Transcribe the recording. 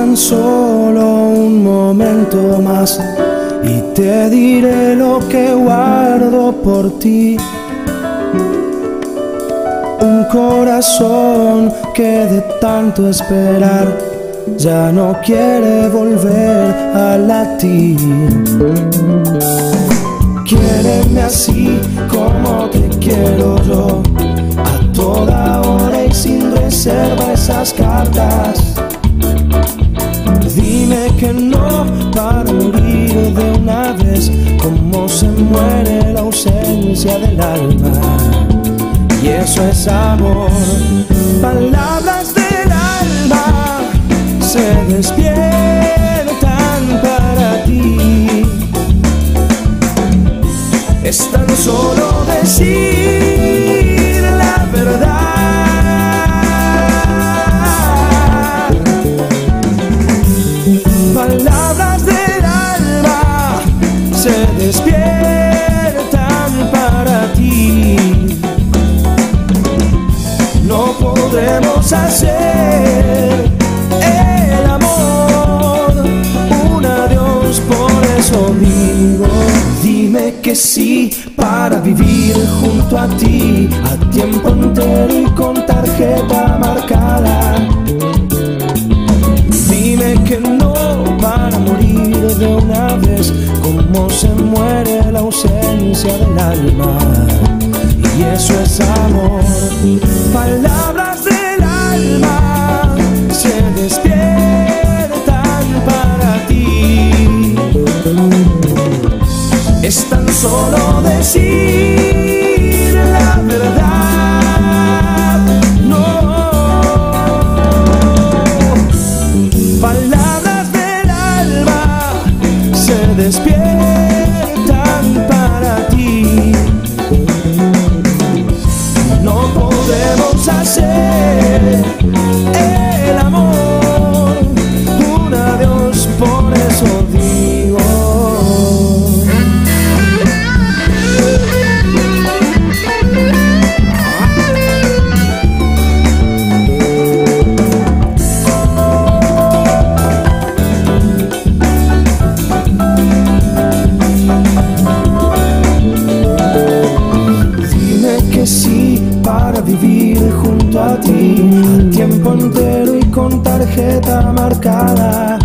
tan solo un momento más y te diré lo que guardo por ti. Un corazón que de tanto esperar ya no quiere volver a latir. Quiéreme así como te quiero yo, a toda hora y sin reserva esas cartas. Dime que no para morir de una vez, como se muere la ausencia del alma. Y eso es amor. Palabras del alma se despiertan para ti. Es tan solo decir la verdad. Palabras del alma se despiertan para ti. No podremos hacer el amor un adiós, por eso digo, dime que sí para vivir junto a ti, a tiempo entero y con tarjeta marcada. Dime que no para morir de una vez, como se muere la ausencia del alma. Y eso es amor. Palabras del alma se despiertan para ti. Es tan solo decir la verdad. No. Palabras del alma se despiertan para ti. No podemos hacer el amor un adiós, por eso digo. Dime que sí para vivir junto a ti, a tiempo entero y con tarjeta marcada.